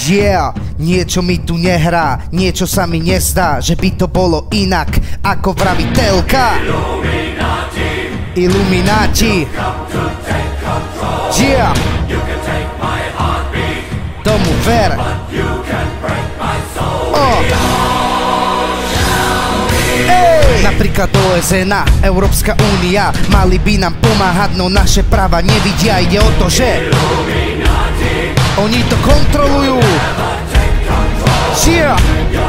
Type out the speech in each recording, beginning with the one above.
Yeah, niečo mi tu nehrá, niečo sa mi nezdá, že by to bolo inak, ako vraví telka. Illuminati. Yeah. Tomu ver. Napríklad OSN, Európska únia, mali by nám pomáhať, no naše práva nevidia. Ide o to, že oni to kontrolujú. Yeah.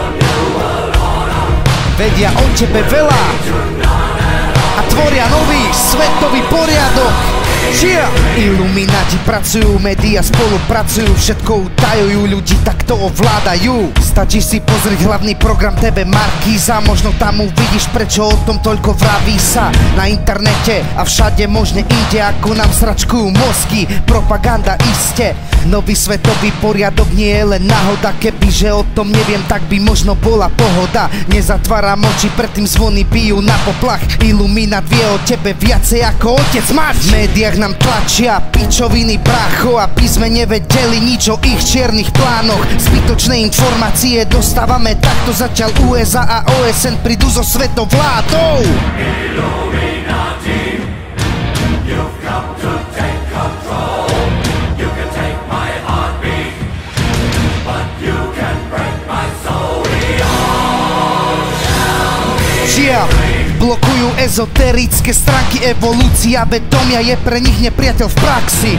Vedia o tebe veľa a tvoria nový svetový poriadok. Yeah. Illuminati pracujú, médiá spolupracujú, všetko utajujú, ľudí takto ovládajú. Stačí si pozrieť hlavný program TV Markíza, možno tam uvidíš, prečo o tom toľko vraví sa na internete a všade možne inde, ako nám sračkujú mozky. Propaganda iste. Nový svetový poriadok nie je len náhoda, kebyže o tom neviem, tak by možno bola pohoda. Nezatváram oči, predtým zvony bijú na poplach. Illuminat vie o tebe viacej ako otec mať. V médiách nám tlačia pičoviny brácho, aby sme nevedeli nič o ich čiernych plánoch. Zbytočné informácie dostávame, takto zatiaľ USA a OSN prídu so svetovládou. Illuminati, you've come to take control. You can take my heartbeat, but you can break my soul. We all shall be free. Blokujú ezoterické stránky, evolúcia vedomia je pre nich nepriateľ v praxi.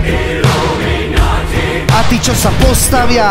A tí, čo sa postavia,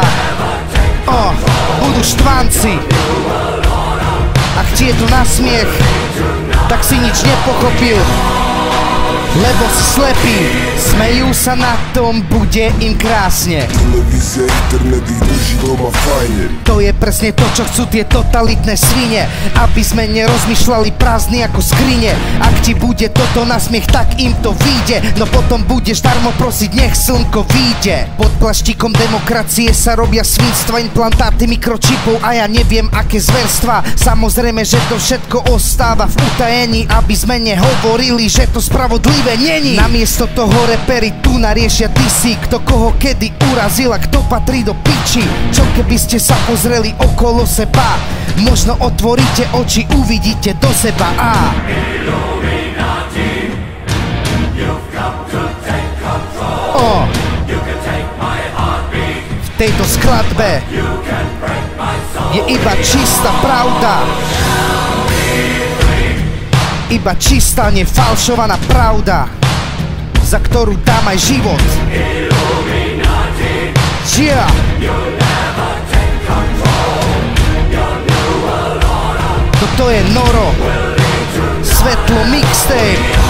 budú štvanci. Ak ti je tu na smiech, tak si nič nepochopil, lebo si slepý. Smejú sa na tom, bude im krásne. Televízia, internet ich drží doma fajne. To je presne to, čo chcú tie totalitné svine, aby sme nerozmýšľali prázdny ako skrine. Ak ti bude toto na smiech, tak im to vyjde, no potom budeš darmo prosiť, nech slnko vyjde. Pod plaštíkom demokracie sa robia svinstva, implantáty mikročipov a ja neviem aké zverstva. Samozrejme, že to všetko ostáva v utajení, aby sme nehovorili, že to spravodlivé není. Namiesto toho reperi tu nariešia disy, kto koho kedy urazil a kto patrí do piči. Čo keby ste sa pozreli okolo seba, možno otvoríte oči, uvidíte do seba. Illuminati, you've come to take control. You can take my heartbeat. V tejto skladbe je iba čistá pravda, iba čistá, nefalšovaná pravda, za ktorú dám aj život. Yeah. Toto je Noro, Svetlo mixtape.